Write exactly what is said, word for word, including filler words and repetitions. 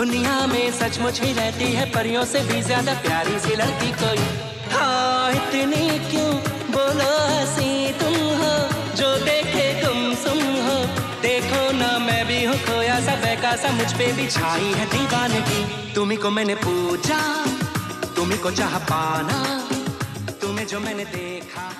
दुनिया में सचमुच ही रहती है परियों से भी ज्यादा प्यारी सी लड़की कोई। हाँ इतनी क्यों बोलो हंसी तुम हो, जो देखे तुम सुम हो। देखो ना मैं भी हूँ खोया सा बहका सा, मुझ पे भी छाई है दीवानगी। तुम्ही को मैंने पूछा, तुम्ही को चाह पाना, तुम्हें जो मैंने देखा।